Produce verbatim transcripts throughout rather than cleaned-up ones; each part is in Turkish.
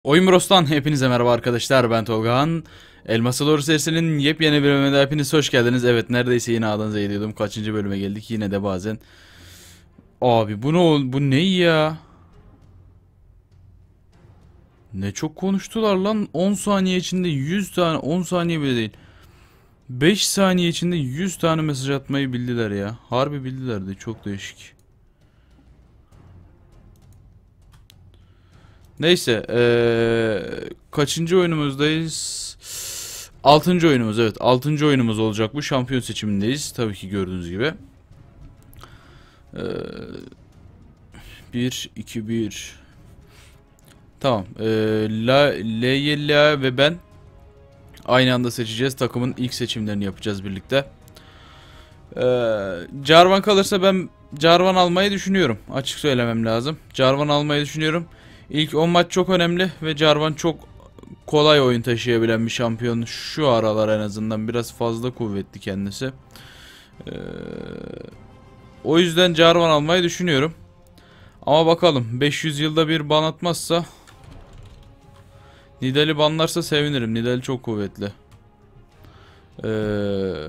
Oyun Bros'tan hepinize merhaba arkadaşlar, ben Tolgahan. Elmas'a Doğru serisinin yepyeni bölümüne hepiniz hoş geldiniz. Evet, neredeyse yine adınıza ediyordum. Kaçıncı bölüme geldik yine de bazen. Abi bu ne ol- bu ne ya? Ne çok konuştular lan. on saniye içinde yüz tane, on saniye bile değil. beş saniye içinde yüz tane mesaj atmayı bildiler ya. Harbi bildilerdi, çok değişik. Neyse, ee, kaçıncı oyunumuzdayız? Altıncı oyunumuz, evet. Altıncı oyunumuz olacak bu. Şampiyon seçimindeyiz. Tabii ki gördüğünüz gibi. Ee, bir, iki, bir. Tamam. Ee, La, Leyla ve ben aynı anda seçeceğiz. Takımın ilk seçimlerini yapacağız birlikte. Ee, Jarvan kalırsa ben Jarvan almayı düşünüyorum. Açık söylemem lazım. Jarvan almayı düşünüyorum. İlk on maç çok önemli ve Jarvan çok kolay oyun taşıyabilen bir şampiyon. Şu aralar en azından biraz fazla kuvvetli kendisi. Ee, o yüzden Jarvan almayı düşünüyorum. Ama bakalım, beş yüz yılda bir ban atmazsa, Nidal'i banlarsa sevinirim. Nidal çok kuvvetli. Ee,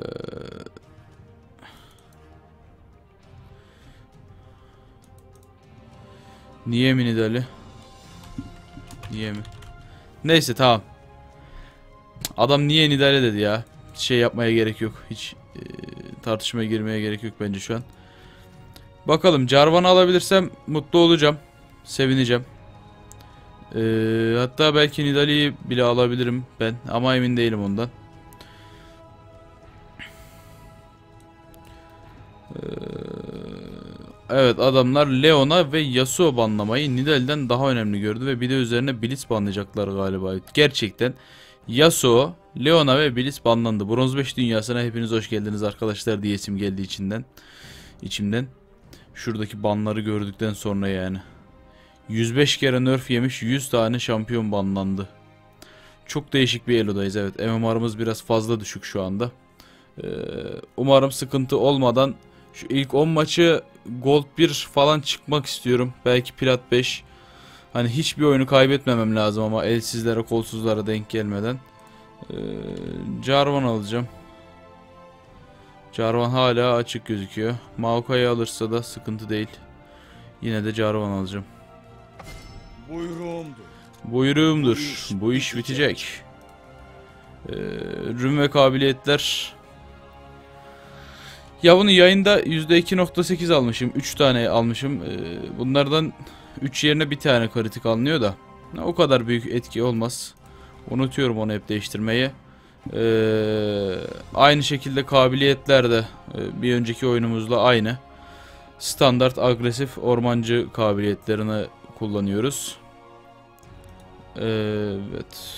niye mi Nidal'i? Niye mi? Neyse, tamam. Adam niye Nidal'e dedi ya. Şey yapmaya gerek yok. Hiç e, tartışmaya girmeye gerek yok bence şu an. Bakalım, Jarvan'ı alabilirsem mutlu olacağım. Sevineceğim. Ee, hatta belki Nidalee'yi bile alabilirim ben. Ama emin değilim ondan. Ee, evet, adamlar Leona ve Yasuo banlamayı Nidalee'den daha önemli gördü. Ve bir de üzerine Blitz banlayacaklar galiba. Gerçekten Yasuo, Leona ve Blitz banlandı. Bronz beş dünyasına hepiniz hoş geldiniz arkadaşlar diyesim geldi içinden. İçimden. Şuradaki banları gördükten sonra yani. yüz beş kere nerf yemiş, yüz tane şampiyon banlandı. Çok değişik bir elodayız, evet. M M R'ımız biraz fazla düşük şu anda. Ee, umarım sıkıntı olmadan şu ilk on maçı Gold bir falan çıkmak istiyorum. Belki Plat beş. Hani hiçbir oyunu kaybetmemem lazım ama elsizlere kolsuzlara denk gelmeden. Ee, Jarvan alacağım. Jarvan hala açık gözüküyor. Maokai'yi alırsa da sıkıntı değil. Yine de Jarvan alacağım. Buyruğumdur. Buyruğumdur. Bu iş, Bu iş bitecek. Ee, rün ve kabiliyetler. Ya bunu yayında yüzde iki nokta sekiz almışım. üç tane almışım. Ee, bunlardan üç yerine bir tane kritik alınıyor da. O kadar büyük etki olmaz. Unutuyorum onu hep değiştirmeyi. Ee, aynı şekilde kabiliyetler de e, bir önceki oyunumuzla aynı. Standart agresif ormancı kabiliyetlerini kullanıyoruz. Ee, evet.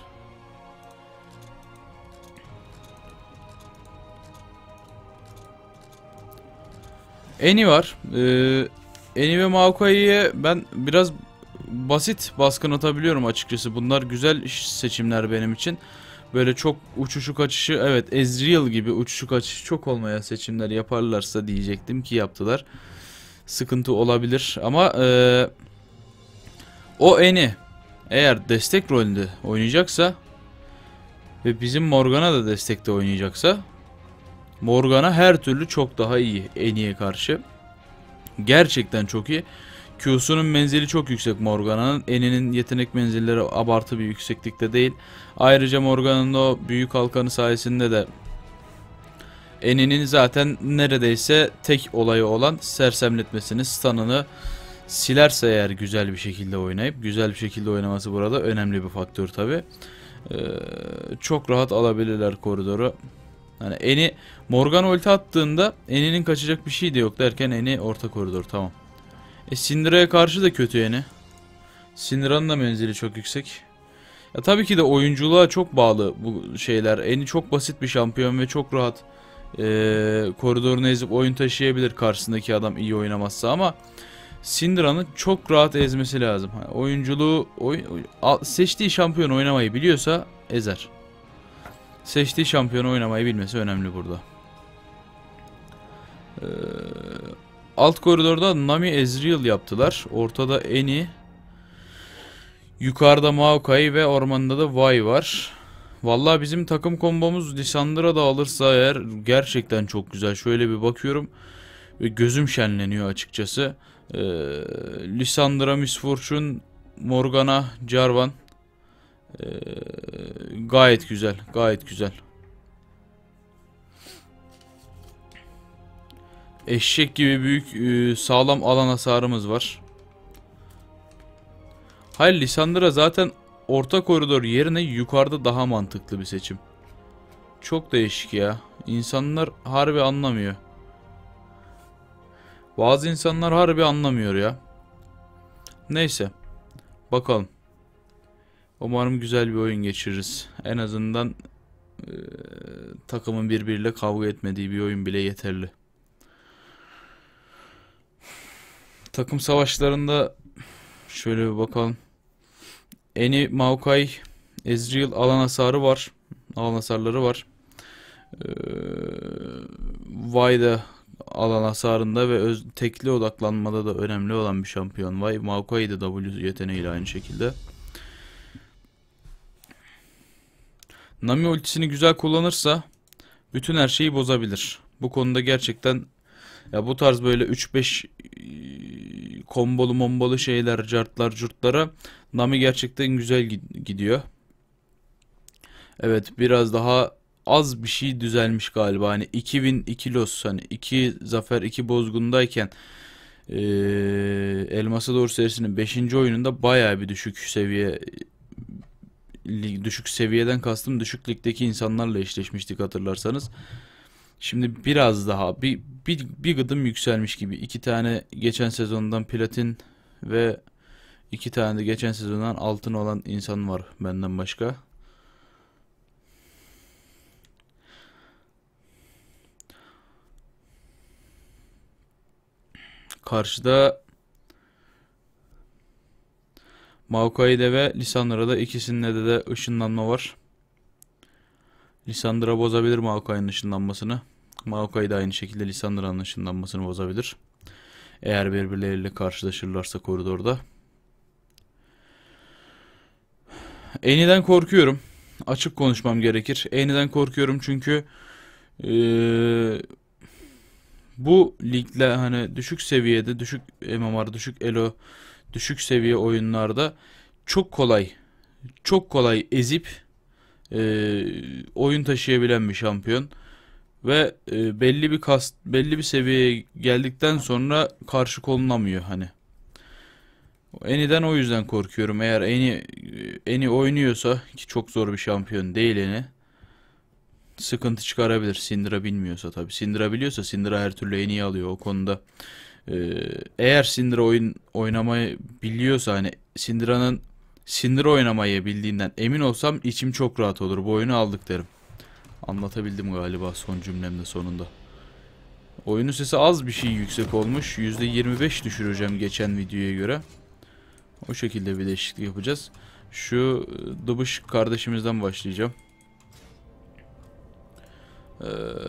Eni var. Ee, Eni ve Maokai'ye ben biraz basit baskın atabiliyorum açıkçası. Bunlar güzel seçimler benim için. Böyle çok uçuşu kaçışı, evet, Ezreal gibi uçuşu kaçışı çok olmayan seçimler yaparlarsa diyecektim ki yaptılar. Sıkıntı olabilir ama ee, o Eni eğer destek rolünde oynayacaksa ve bizim Morgana da destekte oynayacaksa, Morgana her türlü çok daha iyi Eni'ye karşı. Gerçekten çok iyi. Q'sunun menzili çok yüksek Morgana'nın. Eni'nin yetenek menzilleri abartı bir yükseklikte değil. Ayrıca Morgana'nın o büyük halkanı sayesinde de Eni'nin zaten neredeyse tek olayı olan sersemletmesini, stun'ını silerse eğer güzel bir şekilde oynayıp, güzel bir şekilde oynaması burada önemli bir faktör tabi. Ee, çok rahat alabilirler koridoru. Hani Eni Morgana ulti attığında Eni'nin kaçacak bir şey de yok derken Eni orta koridor, tamam. E Syndra'ya karşı da kötü Eni. Syndra'nın da menzili çok yüksek. Ya tabii ki de oyunculuğa çok bağlı bu şeyler. Eni çok basit bir şampiyon ve çok rahat e, koridorunu ezip oyun taşıyabilir karşısındaki adam iyi oynamazsa, ama Syndra'nın çok rahat ezmesi lazım. Yani oyunculuğu oy, oy, seçtiği şampiyon oynamayı biliyorsa ezer. Seçtiği şampiyonu oynamayı bilmesi önemli burada. Ee, alt koridorda Nami Ezreal yaptılar. Ortada Eni. Yukarıda Maokai ve ormanda da Vay var. Vallahi bizim takım kombomuz Lissandra da alırsa eğer gerçekten çok güzel. Şöyle bir bakıyorum ve gözüm şenleniyor açıkçası. Ee, Lissandra, Miss Fortune, Morgana, Jarvan. Ee, gayet güzel, gayet güzel. Eşek gibi büyük e, sağlam alan hasarımız var. Hayır, Lissandra zaten orta koridor yerine yukarıda daha mantıklı bir seçim. Çok değişik ya. İnsanlar harbi anlamıyor. Bazı insanlar harbi anlamıyor ya. Neyse. Bakalım. Umarım güzel bir oyun geçiririz. En azından e, takımın birbiriyle kavga etmediği bir oyun bile yeterli. Takım savaşlarında şöyle bir bakalım. Eni, Maokai, Ezreal alan hasarı var. Alan hasarları var. Ee, Vay'da alan hasarında ve öz, tekli odaklanmada da önemli olan bir şampiyon Vay. Maokai de W yeteneğiyle aynı şekilde. Nami ultisini güzel kullanırsa bütün her şeyi bozabilir. Bu konuda gerçekten ya bu tarz böyle üç beş kombolu mombolu şeyler, cartlar, curtlara Nami gerçekten güzel gidiyor. Evet, biraz daha az bir şey düzelmiş galiba. Hani iki bin iki los, hani iki zafer iki bozgundayken ee, Elmas'a Doğru serisinin beşinci oyununda bayağı bir düşük seviye, düşük seviyeden kastım düşük ligdeki insanlarla eşleşmiştik hatırlarsanız. Şimdi biraz daha bir, bir, bir gıdım yükselmiş gibi. İki tane geçen sezondan platin ve iki tane de geçen sezondan altın olan insan var benden başka. Karşıda Maokai'de ve Lissandra'da ikisinde de, de ışınlanma var. Lissandra bozabilir Maokai'nin ışınlanmasını. Maokai de aynı şekilde Lissandra'nın ışınlanmasını bozabilir. Eğer birbirleriyle karşılaşırlarsa koridorda. Eni'den korkuyorum. Açık konuşmam gerekir. Eni'den korkuyorum çünkü ee, bu ligle hani düşük seviyede, düşük M M R, düşük Elo, düşük seviye oyunlarda çok kolay, çok kolay ezip e, oyun taşıyabilen bir şampiyon. Ve e, belli bir kast, belli bir seviyeye geldikten sonra karşı konulmamıyor hani. Eni'den o yüzden korkuyorum. Eğer Eni Eni oynuyorsa, ki çok zor bir şampiyon değil Eni, sıkıntı çıkarabilir. Syndra bilmiyorsa tabii. Syndra biliyorsa Syndra her türlü Eni'yi alıyor o konuda. Ee, eğer Syndra oyun oynamayı biliyorsa, hani Syndra'nın Syndra oynamayı bildiğinden emin olsam içim çok rahat olur. Bu oyunu aldık derim. Anlatabildim galiba son cümlemde sonunda. Oyunun sesi az bir şey yüksek olmuş. yüzde yirmi beş düşüreceğim geçen videoya göre. O şekilde bir değişiklik yapacağız. Şu Dıbış kardeşimizden başlayacağım. Ee,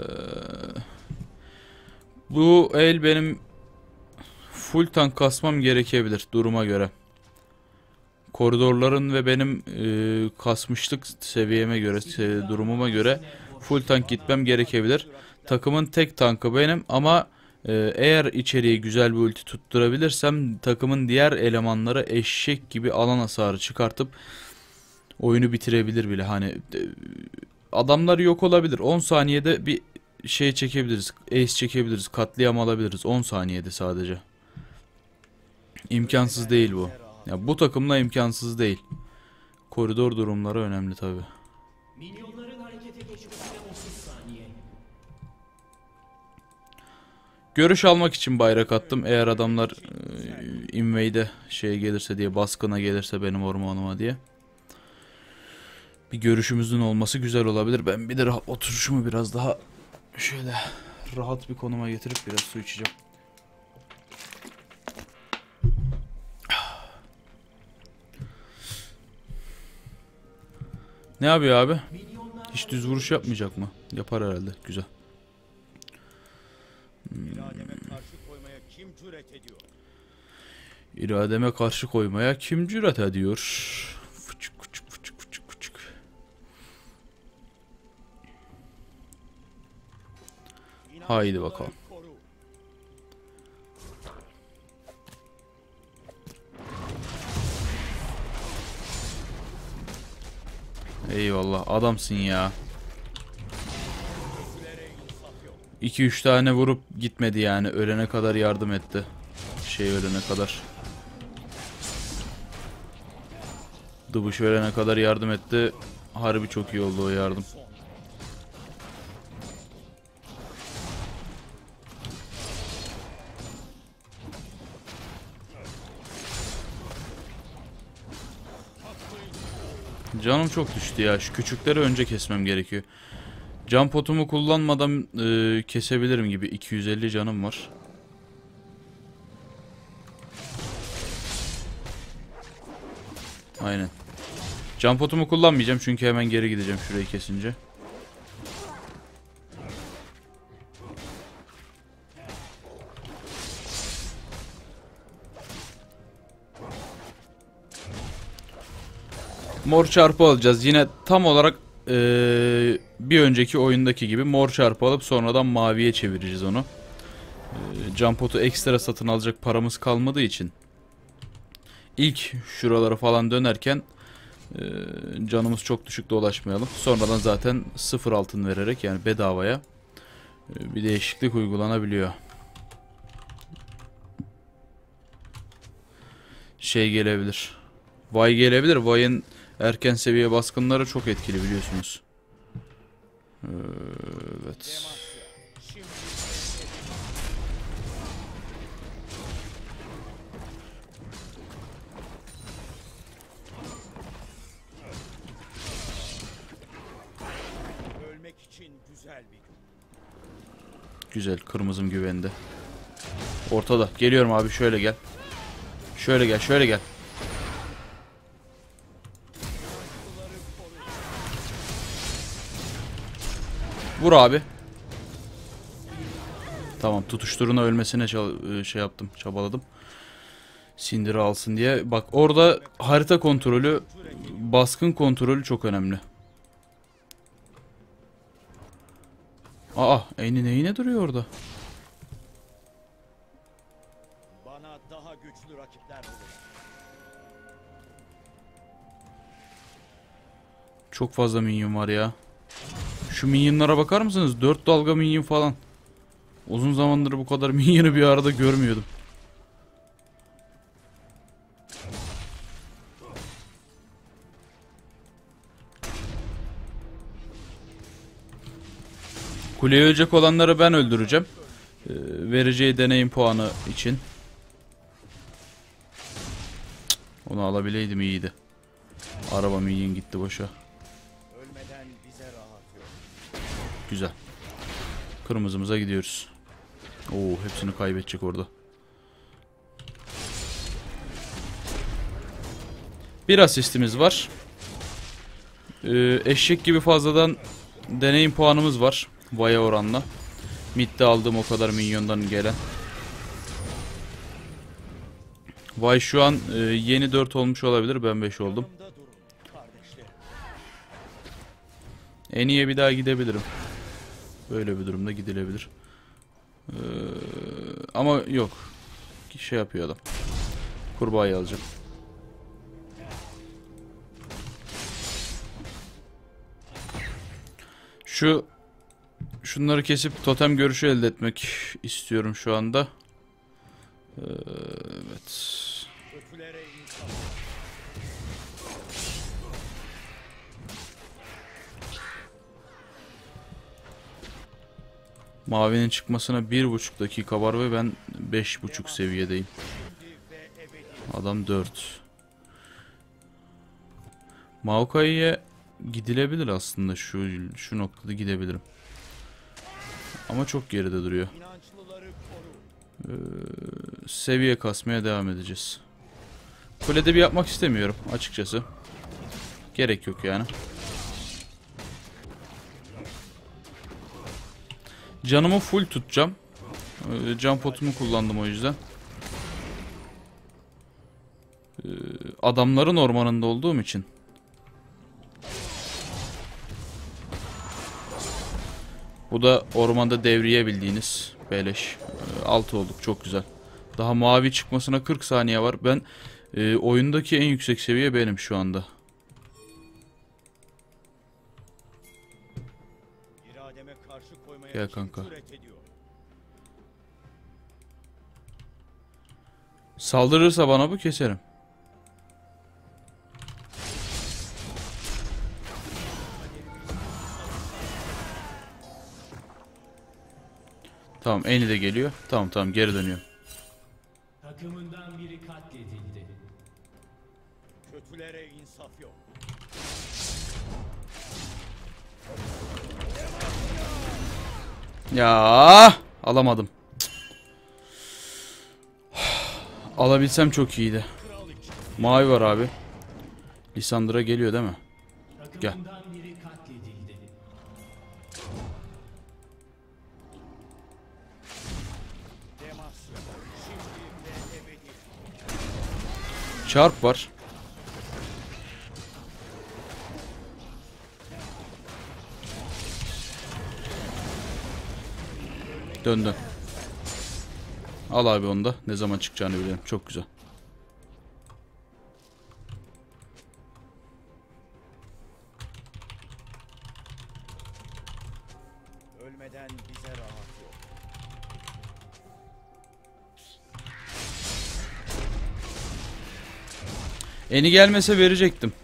bu el benim full tank kasmam gerekebilir duruma göre. Koridorların ve benim e, kasmışlık seviyeme göre, se durumuma göre full tank gitmem gerekebilir. Takımın tek tankı benim ama e, eğer içeriye güzel bir ulti tutturabilirsem takımın diğer elemanları eşek gibi alan hasarı çıkartıp oyunu bitirebilir bile. Hani e, adamlar yok olabilir. on saniyede bir şey çekebiliriz. Ace çekebiliriz. Katliam alabiliriz. on saniyede sadece. İmkansız değil bu. Ya bu takımla imkansız değil. Koridor durumları önemli tabi. Görüş almak için bayrak attım. Eğer adamlar e, invade'e şeye gelirse diye, baskına gelirse benim ormanıma diye. Bir görüşümüzün olması güzel olabilir. Ben bir de oturuşumu biraz daha şöyle rahat bir konuma getirip biraz su içeceğim. Ne yapıyor abi? Hiç düz vuruş yapmayacak mı? Yapar herhalde. Güzel. Hmm. İrademe karşı koymaya kim cüret ediyor? İrademe karşı koymaya kim cüret ediyor? Haydi bakalım. Eyvallah, adamsın ya. iki üç tane vurup gitmedi yani. Ölene kadar yardım etti. Şey ölene kadar. Dıbış ölene kadar yardım etti. Harbi çok iyi oldu o yardım. Canım çok düştü ya. Şu küçükleri önce kesmem gerekiyor. Can potumu kullanmadan e, kesebilirim gibi. iki yüz elli canım var. Aynen. Can potumu kullanmayacağım çünkü hemen geri gideceğim şurayı kesince. Mor çarpı alacağız. Yine tam olarak ee, bir önceki oyundaki gibi mor çarpı alıp sonradan maviye çevireceğiz onu. E, can potu ekstra satın alacak paramız kalmadığı için ilk şuraları falan dönerken e, canımız çok düşük dolaşmayalım. Sonradan zaten sıfır altın vererek yani bedavaya e, bir değişiklik uygulanabiliyor. Şey gelebilir. Vay gelebilir. Vay'ın erken seviye baskınları çok etkili biliyorsunuz. Evet. Ölmek için güzel bir gün. Güzel, kırmızım güvende. Ortada. Geliyorum abi, şöyle gel. Şöyle gel, şöyle gel. Vur abi. Tamam, tutuşturuna ölmesine şey yaptım, çabaladım. Sindiri alsın diye. Bak orada harita kontrolü, baskın kontrolü çok önemli. Aa, Eni neyine duruyor orada? Bana daha güçlü rakipler bulur. Çok fazla minyon var ya. Şu minyonlara bakar mısınız? dört dalga minyon falan. Uzun zamandır bu kadar minyonu bir arada görmüyordum. Kuleye ölecek olanları ben öldüreceğim. Ee, vereceği deneyim puanı için. Onu alabileydim iyiydi. Araba minyon gitti boşa. Ölmeden bize rahat yok. Güzel. Kırmızımıza gidiyoruz. Oo, hepsini kaybedecek orada. Bir asistimiz var. Ee, eşek gibi fazladan deneyim puanımız var. Vaya oranla. Mid'de aldığım o kadar minyondan gelen. Vay şu an e, yeni dört olmuş olabilir. Ben beş oldum. Yanımda durun kardeşlerim. En iyiye bir daha gidebilirim. Böyle bir durumda gidilebilir. Ee, ama yok. Şey yapıyor adam. Kurbağayı alacağım. Şu şunları kesip totem görüşü elde etmek istiyorum şu anda. Ee, evet. Kötülere insan. Mavinin çıkmasına bir buçuk dakika var ve ben beş buçuk seviyedeyim. Şimdi ve ebedi. Adam dört. Maokai'ye gidilebilir aslında, şu şu noktada gidebilirim. Ama çok geride duruyor. İnançlıları koru. Ee, seviye kasmaya devam edeceğiz. Kulede bir yapmak istemiyorum açıkçası. Gerek yok yani. Canımı full tutacağım. Ee, can potumu kullandım o yüzden. Ee, adamların ormanında olduğum için. Bu da ormanda devriye bildiğiniz beleş. altı olduk, çok güzel. Daha mavi çıkmasına kırk saniye var. Ben e, oyundaki en yüksek seviye benim şu anda. İrademe karşı koymaya Gel kim kanka. cüret ediyor? Saldırırsa bana bu keserim. Tamam, Eni de geliyor. Tamam tamam, geri dönüyor. Takımından biri katledildi. Kötülere insaf yok. Ya alamadım. Alabilsem çok iyiydi. Kral için. Mavi var abi. Lisandra geliyor değil mi? Gel. Takımından biri katledildi. Demasya. Şimdi ve ebedi. Çarp var. Döndü. Al abi onu da. Ne zaman çıkacağını biliyorum. Çok güzel. Ölmeden bize rahat yok. Eni gelmese verecektim.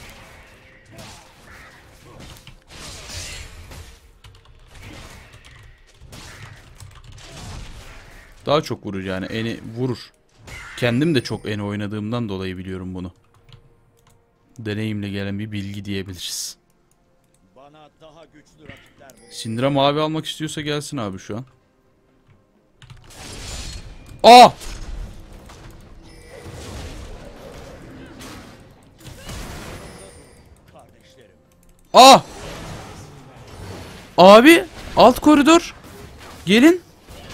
Daha çok vurur yani. Eni vurur. Kendim de çok Eni oynadığımdan dolayı biliyorum bunu. Deneyimle gelen bir bilgi diyebiliriz. Bana daha güçlü rakipler bulun. Syndra mavi almak istiyorsa gelsin abi şu an. Aa! Kardeşlerim. Aa! Abi alt koridor. Gelin.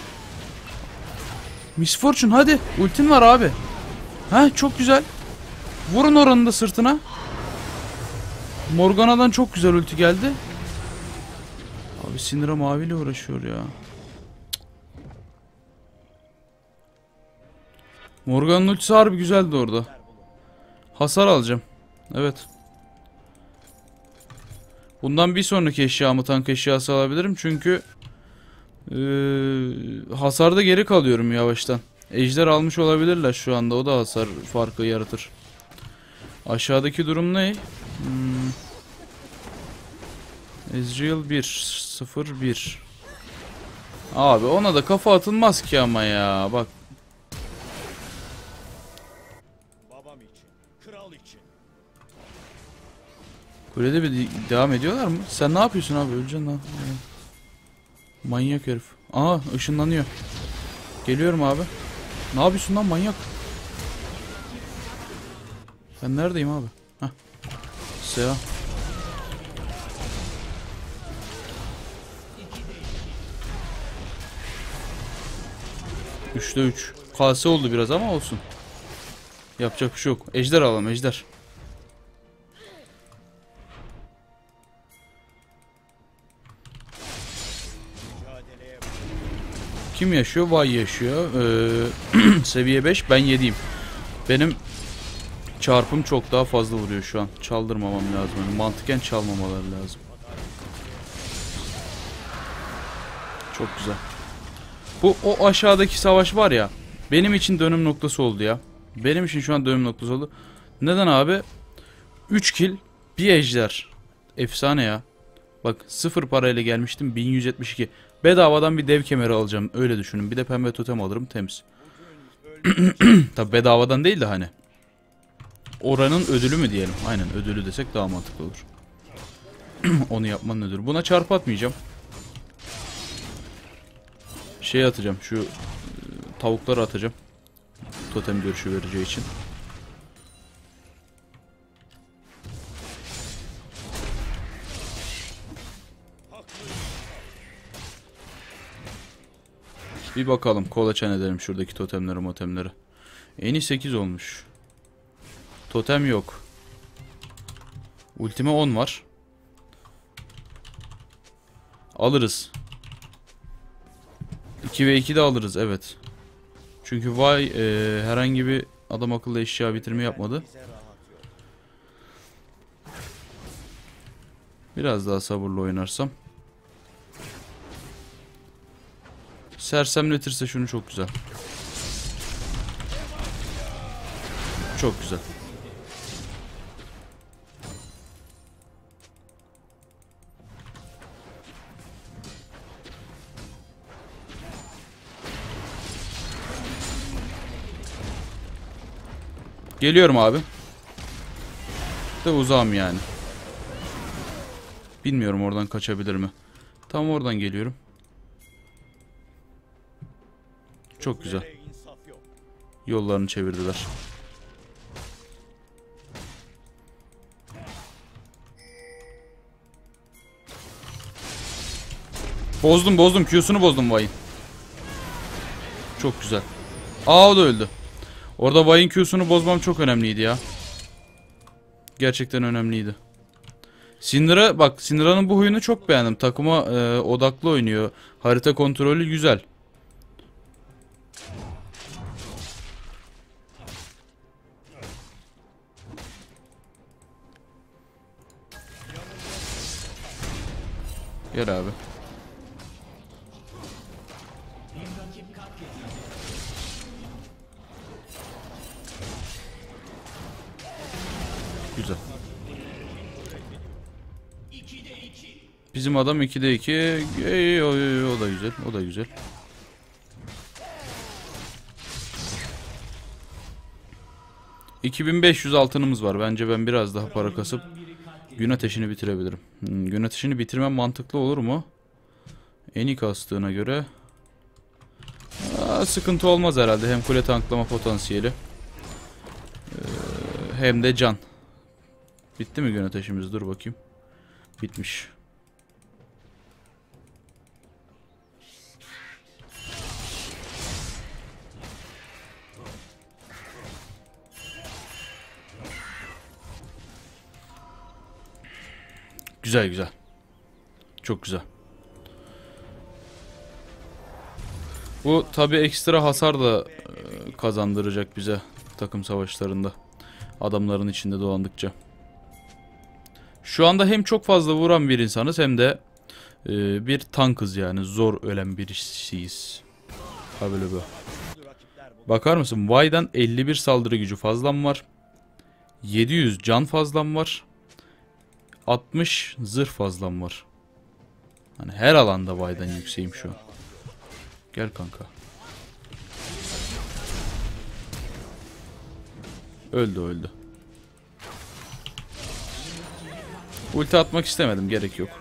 Miss Fortune hadi. Ultin var abi. Ha çok güzel. Vurun oranın da sırtına. Morgana'dan çok güzel ulti geldi. Abi Syndra maviyle uğraşıyor ya. Morgan'ın ultisi harbi güzeldi orada. Hasar alacağım. Evet. Bundan bir sonraki eşyamı tank eşyası alabilirim çünkü ee, hasarda geri kalıyorum yavaştan. Ejder almış olabilirler şu anda, o da hasar farkı yaratır. Aşağıdaki durum ne? Hmm. Ezreal bir sıfır bir. Abi ona da kafa atılmaz ki ama ya bak. Babam için. Kral için. Kulede bir devam ediyorlar mı? Sen ne yapıyorsun abi? Öleceksin lan. Manyak herif. Aha ışınlanıyor. Geliyorum abi. Ne yapıyorsun lan manyak? Ben neredeyim abi? Heh. Seha. Üçte üç. Kase oldu biraz ama olsun. Yapacak bir şey yok. Ejder alalım, ejder. Mücadeleye Kim yaşıyor? Vay yaşıyor. Ee, seviye beş, ben yediyim. Benim çarpım çok daha fazla vuruyor şu an. Çaldırmamam lazım. Yani mantıken çalmamaları lazım. Çok güzel. Bu o aşağıdaki savaş var ya. Benim için dönüm noktası oldu ya. Benim için şu an dönüm noktası oldu. Neden abi? üç kill, bir ejder. Efsane ya. Bak sıfır parayla gelmiştim, bin yüz yetmiş iki. Bedavadan bir dev kemeri alacağım. Öyle düşünün. Bir de pembe totem alırım, temiz. Tabi bedavadan değil de hani. Oranın ödülü mü diyelim? Aynen, ödülü desek daha mantıklı olur. Onu yapmanın ödülü. Buna çarpı atmayacağım. Şey atacağım. Şu e, tavukları atacağım. Totem görüşü vereceği için. Bir bakalım. Kolaçan edelim şuradaki totemleri motemleri. Eni sekiz olmuş. Totem yok. Ultime on var. Alırız. iki ve iki de alırız evet. Çünkü vay e, herhangi bir adam akıllı eşya bitirme yapmadı. Bize rahat yok. Biraz daha sabırlı oynarsam. Sersemletirse şunu çok güzel. Çok güzel. Geliyorum abi. De uzağım yani. Bilmiyorum oradan kaçabilir mi? Tam oradan geliyorum. Çok güzel. Böyle insaf yok. Yollarını çevirdiler. Bozdum bozdum. Q'sunu bozdum Vay'ın. Çok güzel. Aa o da öldü. Orada Vay'ın Q'sunu bozmam çok önemliydi ya. Gerçekten önemliydi. Syndra bak Syndra'nın bu huyunu çok beğendim. Takıma e, odaklı oynuyor. Harita kontrolü güzel. Gel abi. Güzel. Bizim adam ikide iki. Ey, o, o, o da güzel. O da güzel. iki bin beş yüz altınımız var. Bence ben biraz daha para kasıp gün ateşini bitirebilirim. Hmm, gün ateşini bitirmem mantıklı olur mu? Eni kastığına göre Aa, sıkıntı olmaz herhalde. Hem kule tanklama potansiyeli ee, hem de can. Bitti mi gün ateşimiz? Dur bakayım. Bitmiş. Güzel güzel. Çok güzel. Bu tabi ekstra hasar da e, kazandıracak bize takım savaşlarında. Adamların içinde dolandıkça. Şu anda hem çok fazla vuran bir insanız hem de e, bir tankız yani. Zor ölen birisiyiz. Ha böyle bu. Bakar mısın? Vay'dan elli bir saldırı gücü fazlam var. yedi yüz can fazlam var. altmış zırh fazlam var. Hani her alanda Vay'dan yükseğim şu an. Gel kanka. Öldü öldü. Ulti atmak istemedim. Gerek yok.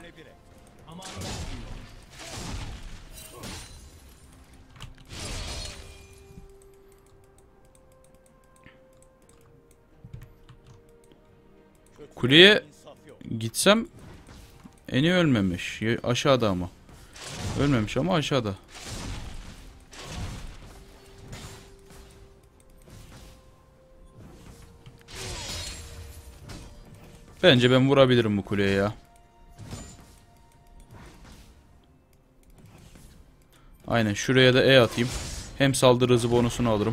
Kuleye gitsem Eni ölmemiş. Aşağıda ama. Ölmemiş ama aşağıda. Bence ben vurabilirim bu kuleye ya. Aynen şuraya da E atayım. Hem saldırı hızı bonusunu alırım.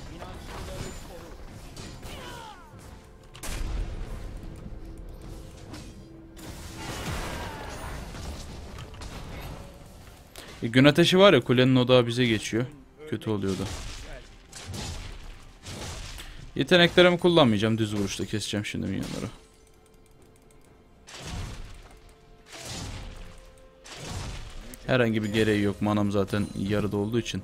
E, gün ateşi var ya, kulenin odağı bize geçiyor. Kötü oluyordu. Yeteneklerimi kullanmayacağım. Düz vuruşta keseceğim şimdi minyonları. Herhangi bir gereği yok. Manam zaten yarıda olduğu için.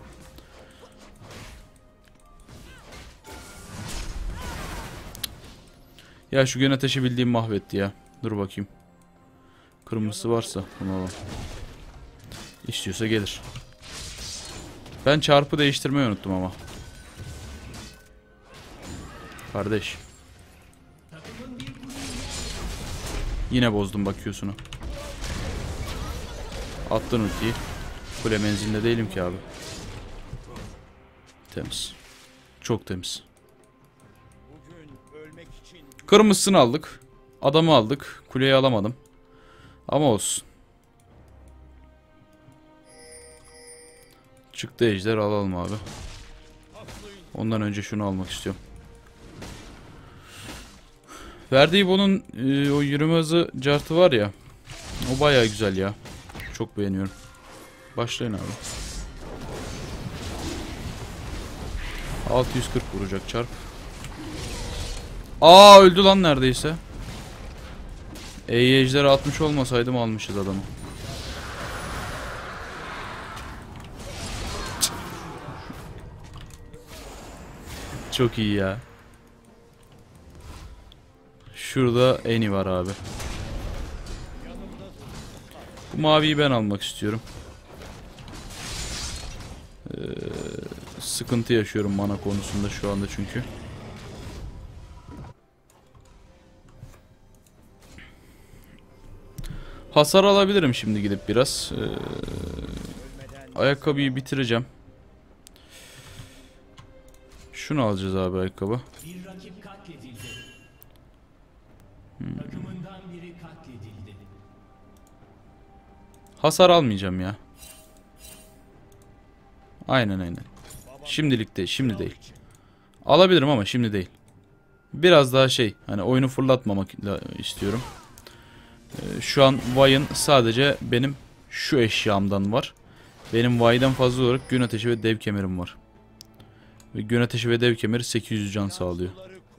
Ya şu gün ateşi bildiğim mahvetti ya. Dur bakayım. Kırmızısı varsa bunu alalım. İstiyorsa gelir. Ben çarpı değiştirmeyi unuttum ama. Kardeş. Yine bozdum bakıyorsunu. Attın ultiyi. Kule menzilinde değilim ki abi. Temiz. Çok temiz. Kırmızısını aldık. Adamı aldık. Kuleyi alamadım. Ama olsun. Çıktı ejder, alalım abi. Ondan önce şunu almak istiyorum. Verdiği bunun e, o yürüme hızı cartı var ya. O bayağı güzel ya. Çok beğeniyorum. Başlayın abi. altı yüz kırk vuracak çarp. Aa, öldü lan neredeyse. Ey ejderi atmış olmasaydım almışız adamı. Çok iyi ya. Şurada Eni var abi. Bu maviyi ben almak istiyorum. Ee, sıkıntı yaşıyorum mana konusunda şu anda çünkü. Hasar alabilirim şimdi gidip biraz. Ee, ayakkabıyı bitireceğim. Şunu alacağız abi, ayakkabı. Bir rakip katledildi. Takımından biri katledildi. Hasar almayacağım ya. Aynen aynen. Şimdilik değil, şimdi değil. Alabilirim ama şimdi değil. Biraz daha şey, hani oyunu fırlatmamak istiyorum. Ee, şu an Vay'ın sadece benim şu eşyamdan var. Benim Vay'dan fazla olarak gün ateşi ve dev kemerim var. Ve gün ateşi ve dev kemeri sekiz yüz can sağlıyor.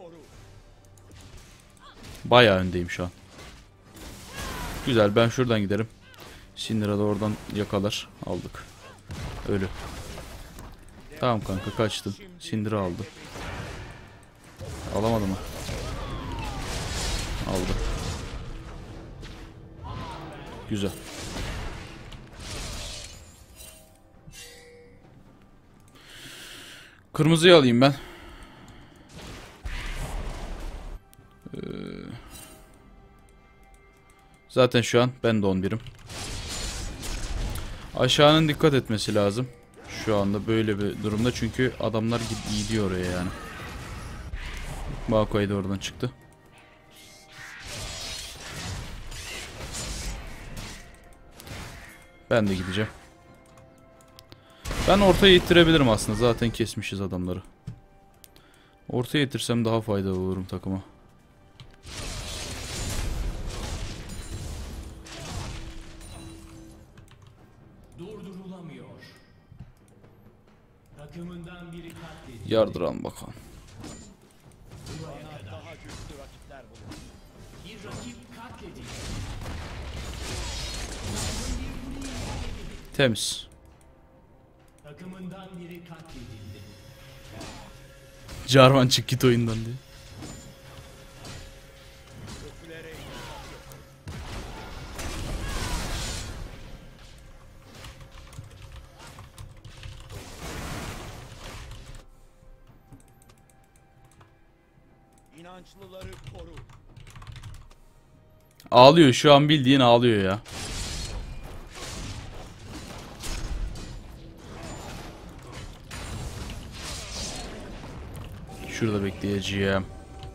Bayağı öndeyim şu an. Güzel, ben şuradan giderim. Syndra da oradan yakalar. Aldık. Ölü. Tamam kanka, kaçtın. Syndra aldı. Alamadı mı? Aldı. Güzel. Kırmızıyı alayım ben. Ee, zaten şu an ben de on birim. Aşağının dikkat etmesi lazım. Şu anda böyle bir durumda çünkü adamlar gidiyor oraya yani. Maokai da oradan çıktı. Ben de gideceğim. Ben ortaya ittirebilirim aslında. Zaten kesmişiz adamları. Ortaya itirsem daha faydalı olurum takıma. Durdurulamıyor. Takımından biri katledildi. Yardıralım bakalım. Bana daha güçlü rakipler bulun. Bir rakip katledildi. Temiz. Takımından biri katledildi. Jarvan çık git oyundan diye. Kötülere İnançlıları koru. Ağlıyor şu an, bildiğin ağlıyor ya. Şurada bekleyeceğim.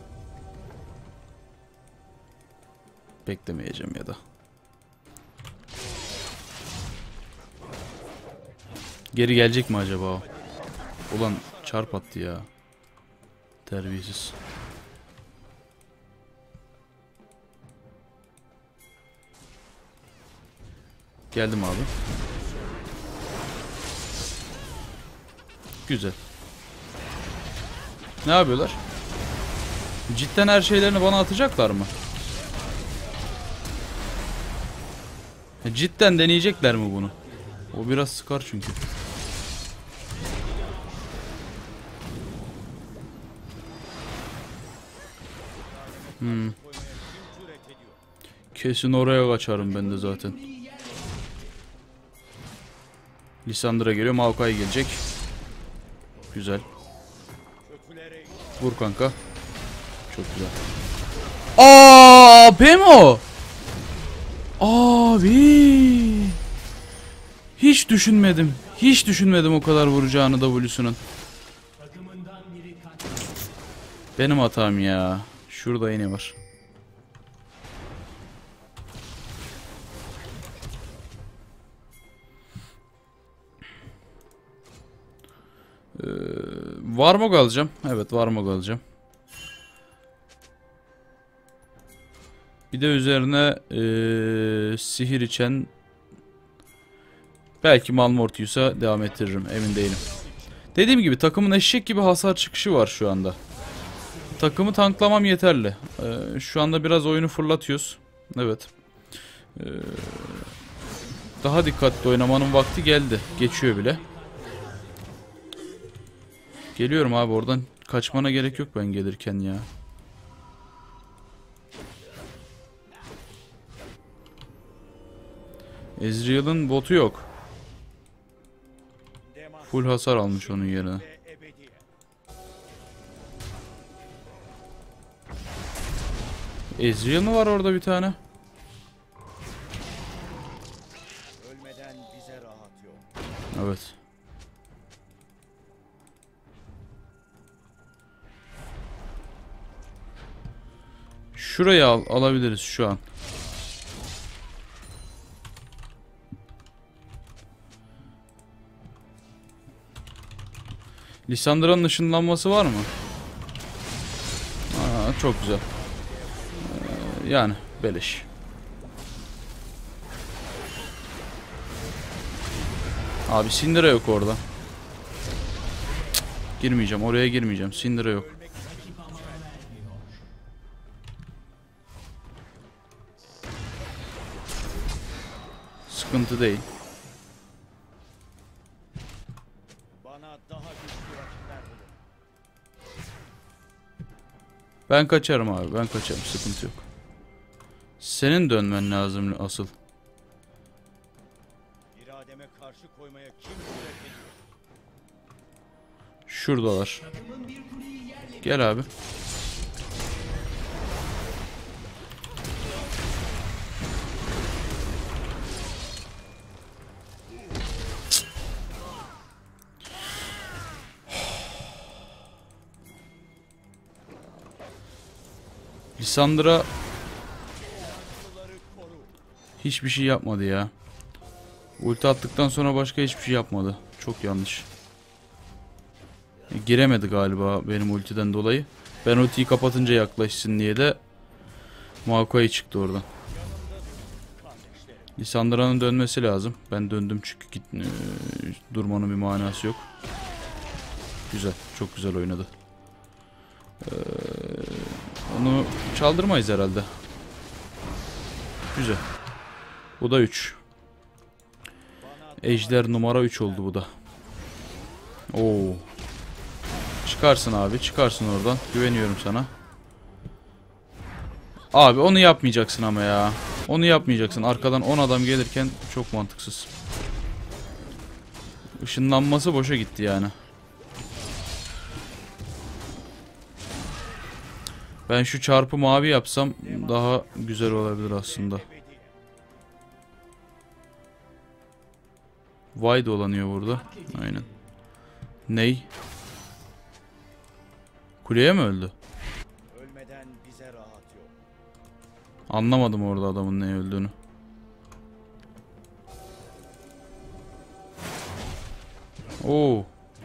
Beklemeyeceğim ya da. Geri gelecek mi acaba o? Ulan çarp attı ya. Terbiyesiz. Geldim abi. Güzel. Ne yapıyorlar? Cidden her şeylerini bana atacaklar mı? Cidden deneyecekler mi bunu? O biraz sıkar çünkü. Hmm. Kesin oraya kaçarım ben de zaten. Lissandra geliyor, Maokai gelecek. Güzel. Vur kanka. Çok güzel. Aa, Pemo. Abi. Hiç düşünmedim. Hiç düşünmedim o kadar vuracağını W'sunun. Benim hatam ya. Şurada yine var. Ee, Varmog alacağım. Evet, Varmog alacağım. Bir de üzerine ee, sihir içen, belki Malmortius'a devam ettiririm. Emin değilim. Dediğim gibi takımın eşek gibi hasar çıkışı var şu anda. Takımı tanklamam yeterli. Ee, şu anda biraz oyunu fırlatıyoruz. Evet. Ee, daha dikkatli oynamanın vakti geldi. Geçiyor bile. Geliyorum abi, oradan kaçmana gerek yok ben gelirken ya. Ezreal'ın botu yok. Full hasar almış onun yerine. Ezreal mı var orada bir tane? Ölmeden bize rahat yok. Evet. Şurayı al, alabiliriz şu an. Lissandra'nın ışınlanması var mı? Aa, çok güzel. Ee, yani beleş. Abi Syndra yok orada. Cık, girmeyeceğim, oraya girmeyeceğim. Syndra yok. Sıkıntı değil. Bana daha güçlü rakipler bulun. Ben kaçarım abi, ben kaçarım, sıkıntı yok. Senin dönmen lazım asıl. İrademe karşı koymaya kim cüret ediyor? Şuradalar. Gel abi. Lissandra hiçbir şey yapmadı ya. Ulti attıktan sonra başka hiçbir şey yapmadı. Çok yanlış. E, giremedi galiba benim ultiden dolayı. Ben ultiyi kapatınca yaklaşsın diye de Maokai çıktı oradan. Lissandra'nın dönmesi lazım. Ben döndüm çünkü git, e, durmanın bir manası yok. Güzel. Çok güzel oynadı. Ee, onu çaldırmayız herhalde. Güzel. Bu da üç. Ejder numara üç oldu bu da. Oo. Çıkarsın abi, çıkarsın oradan. Güveniyorum sana. Abi onu yapmayacaksın ama ya. Onu yapmayacaksın. Arkadan on adam gelirken çok mantıksız. Işınlanması boşa gitti yani. Ben şu çarpı mavi yapsam daha güzel olabilir aslında. Vay dolanıyor burada. Aynen. Ney? Kuleye mi öldü? Ölmeden bize rahat yok. Anlamadım orada adamın neye öldüğünü. Oo.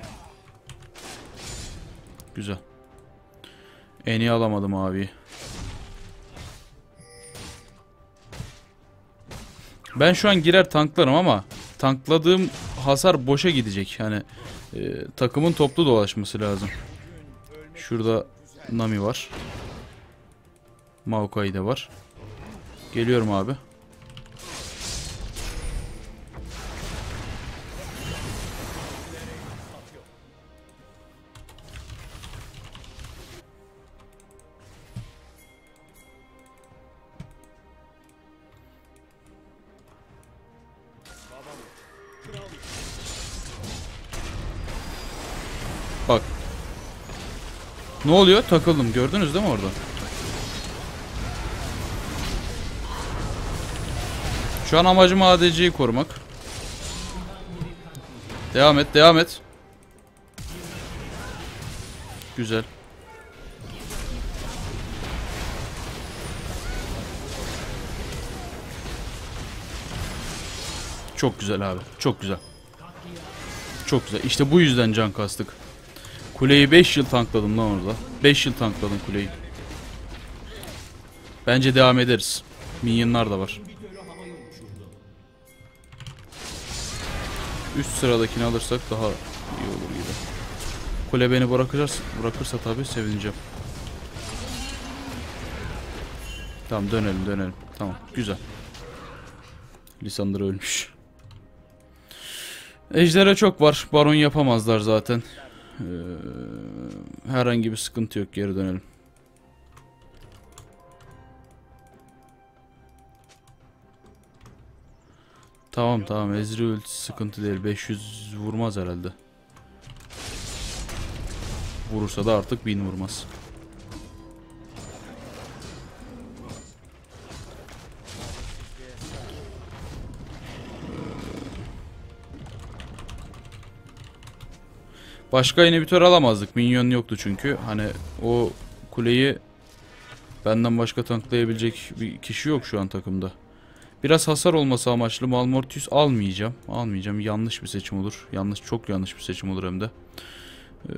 Güzel. En iyi alamadım abi. Ben şu an girer tanklarım ama tankladığım hasar boşa gidecek. Yani e, takımın toplu dolaşması lazım. Şurada Nami var. Maokai de var. Geliyorum abi. Bak. Ne oluyor? Takıldım. Gördünüz değil mi orada? Şu an amacım A D C'yi korumak. Devam et, devam et. Güzel. Çok güzel abi. Çok güzel. Çok güzel. İşte bu yüzden can kastık. Kuleyi beş yıl tankladım lan orada. beş yıl tankladım kuleyi. Bence devam ederiz. Minyonlar da var. Üst sıradakini alırsak daha iyi olur gibi. Kule beni bırakırsa, bırakırsa tabii sevineceğim. Tamam dönelim dönelim. Tamam güzel. Lisandra ölmüş. Ejderha çok var. Baron yapamazlar zaten. Ee, herhangi bir sıkıntı yok. Geri dönelim. Tamam tamam. Ezreal ultisi sıkıntı değil. beş yüz vurmaz herhalde. Vurursa da artık bin vurmaz. Başka inhibitör alamazdık. Minyon yoktu çünkü. Hani o kuleyi benden başka tanklayabilecek bir kişi yok şu an takımda. Biraz hasar olması amaçlı Malmortius almayacağım. Almayacağım. Yanlış bir seçim olur. Yanlış, çok yanlış bir seçim olur hem de. Ee,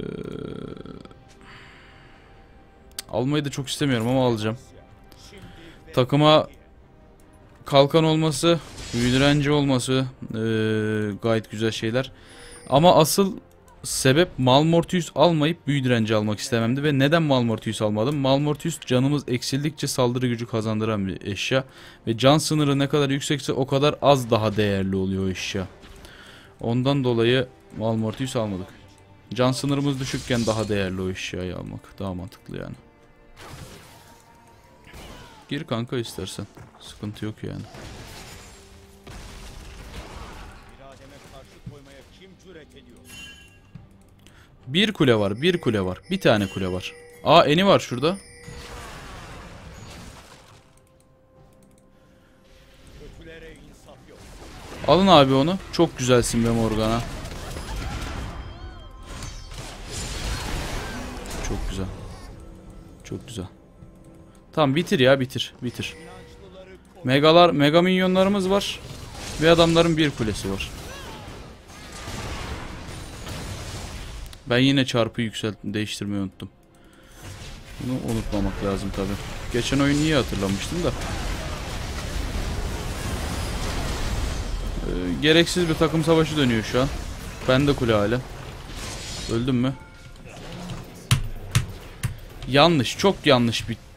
almayı da çok istemiyorum ama alacağım. Takıma kalkan olması, büyü direnci olması ee, gayet güzel şeyler. Ama asıl sebep Malmortius almayıp büyü direnci almak istememdi. Ve neden Malmortius almadım? Malmortius canımız eksildikçe saldırı gücü kazandıran bir eşya. Ve can sınırı ne kadar yüksekse o kadar az daha değerli oluyor o eşya. Ondan dolayı Malmortius almadık. Can sınırımız düşükken daha değerli o eşyayı almak. Daha mantıklı yani. Gir kanka istersen. Sıkıntı yok yani. İrademe karşı koymaya kim cüret ediyor? Bir kule var, bir kule var. Bir tane kule var. Aa eni var şurada. Kötülere insaf yok. Alın abi onu. Çok güzelsin be Morgana. Çok güzel. Çok güzel. Tamam bitir ya bitir. Bitir. Megalar, mega minyonlarımız var. Ve adamların bir kulesi var. Ben yine çarpı yükselt değiştirmeyi unuttum. Bunu unutmamak lazım tabi. Geçen oyun iyi hatırlamıştım da. Ee, gereksiz bir takım savaşı dönüyor şu an. Ben de kule hala. Öldüm mü? Yanlış, çok yanlış bir...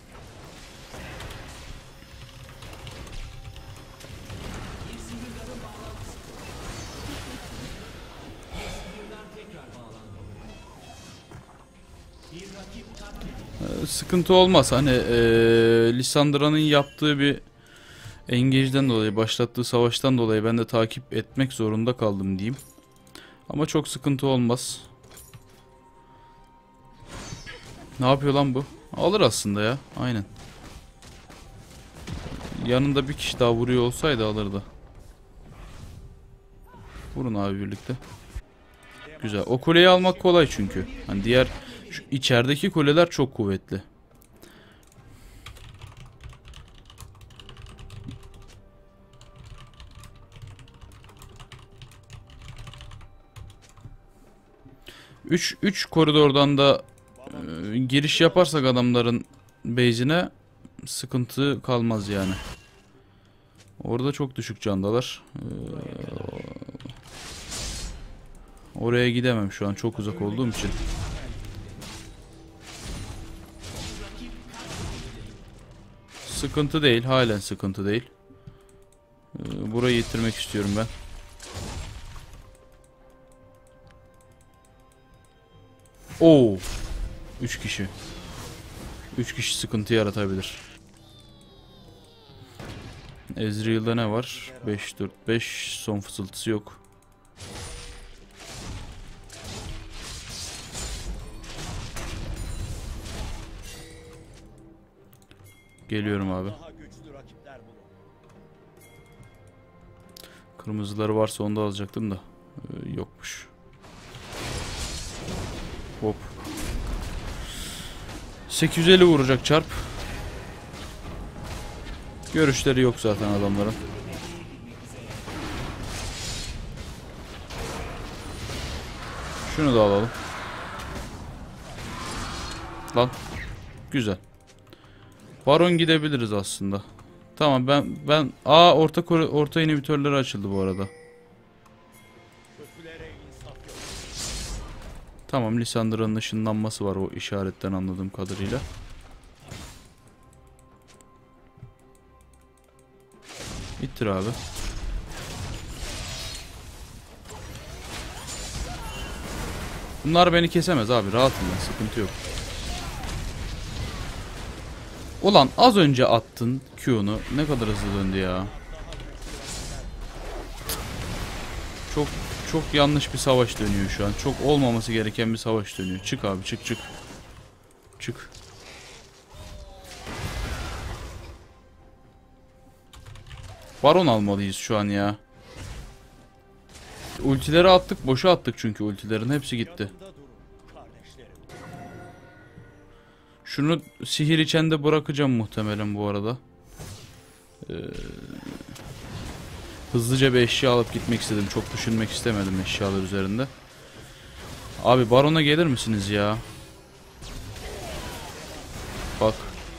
Sıkıntı olmaz. Hani ee, Lisandra'nın yaptığı bir engage'den dolayı, başlattığı savaştan dolayı ben de takip etmek zorunda kaldım diyeyim. Ama çok sıkıntı olmaz. Ne yapıyor lan bu? Alır aslında ya. Aynen. Yanında bir kişi daha vuruyor olsaydı alırdı. Vurun abi birlikte. Güzel. O kuleyi almak kolay çünkü. Hani diğer şu içerideki kuleler çok kuvvetli. üç üç koridordan da e, giriş yaparsak adamların base'ine sıkıntı kalmaz yani. Orada çok düşük candalar. Ee, oraya gidemem şu an çok uzak olduğum için. Sıkıntı değil, halen sıkıntı değil. Ee, burayı yitirmek istiyorum ben. Oo! üç kişi. üç kişi sıkıntı yaratabilir. Ezreal'da ne var? beş dört beş son fısıltısı yok. Geliyorum abi. Daha güçlü rakipler bulun. Kırmızıları varsa onu da alacaktım da ee, yokmuş. Hop. sekiz yüz elli vuracak çarp. Görüşleri yok zaten adamların. Şunu da alalım. Lan. Güzel. Baron gidebiliriz aslında. Tamam ben ben aa orta orta inhibitörleri açıldı bu arada. Kötülere insaf yok. Tamam, Lissandra'nın ışınlanması var o işaretten anladığım kadarıyla. İttir abi. Bunlar beni kesemez abi, rahatım ben, sıkıntı yok. Ulan az önce attın Q'nu, ne kadar hızlı döndü ya. Çok çok yanlış bir savaş dönüyor şu an. Çok olmaması gereken bir savaş dönüyor. Çık abi, çık çık. Çık. Baron almalıyız şu an ya. Ultileri attık, boşa attık çünkü ultilerin hepsi gitti. Yanımda durun kardeşlerim. Şunu sihir içende bırakacağım muhtemelen bu arada. Ee, hızlıca bir eşya alıp gitmek istedim. Çok düşünmek istemedim eşyalar üzerinde. Abi Baron'a gelir misiniz ya? Bak.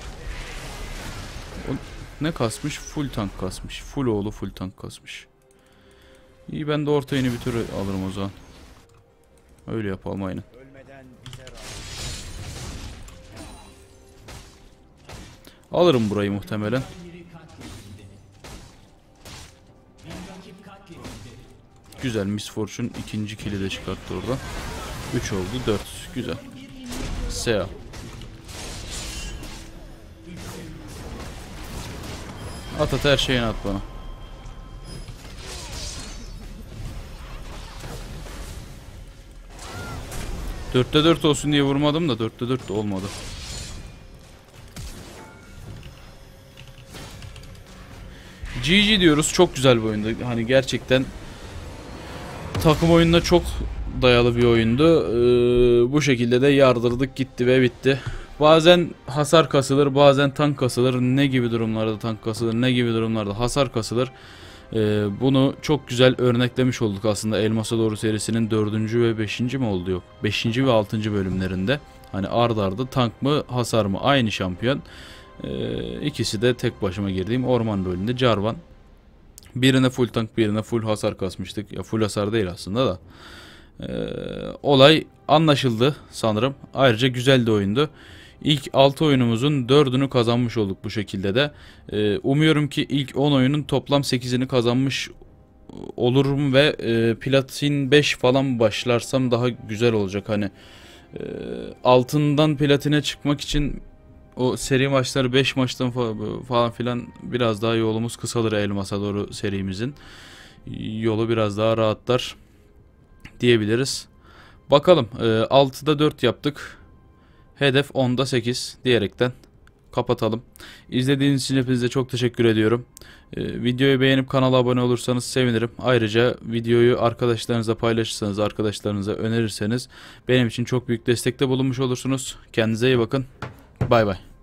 O ne kasmış? Full tank kasmış. Full oğlu full tank kasmış. İyi, ben de orta inhibitörü alırım o zaman. Öyle yapalım aynen. Ölmeden bize razı. Alırım burayı muhtemelen. Biri katledildi. Bir rakip katledildi. Güzel, Miss Fortune ikinci kili de çıkarttı orada. üç oldu, dört. Güzel. Sea. At at, her şeyini at bana. dörtte dört olsun diye vurmadım da dörtte dört de olmadı. G G diyoruz. Çok güzel bir oyundu. Hani gerçekten takım oyununa çok dayalı bir oyundu. Ee, bu şekilde de yardırdık gitti ve bitti. Bazen hasar kasılır, bazen tank kasılır. Ne gibi durumlarda tank kasılır, ne gibi durumlarda hasar kasılır. Ee, bunu çok güzel örneklemiş olduk aslında Elmas'a Doğru serisinin dördüncü ve beşinci mi oldu, yok beşinci ve altıncı bölümlerinde. Hani ard arda tank mı hasar mı aynı şampiyon. Ee, ikisi de tek başıma girdiğim orman rolünde Jarvan. Birine full tank, birine full hasar kasmıştık. Ya full hasar değil aslında da. Ee, olay anlaşıldı sanırım. Ayrıca güzel de oyundu. İlk altı oyunumuzun dördünü kazanmış olduk bu şekilde de. Ee, umuyorum ki ilk on oyunun toplam sekizini kazanmış olurum ve e, platin beş falan başlarsam daha güzel olacak. Hani e, altından platine çıkmak için o seri maçları beş maçtan falan filan biraz daha yolumuz kısalır Elmas'a Doğru serimizin. Yolu biraz daha rahatlar diyebiliriz. Bakalım, e, altıda dört yaptık. Hedef onda sekiz diyerekten kapatalım. İzlediğiniz için hepinize çok teşekkür ediyorum. Ee, videoyu beğenip kanala abone olursanız sevinirim. Ayrıca videoyu arkadaşlarınızla paylaşırsanız, arkadaşlarınıza önerirseniz benim için çok büyük destekte bulunmuş olursunuz. Kendinize iyi bakın. Bay bay.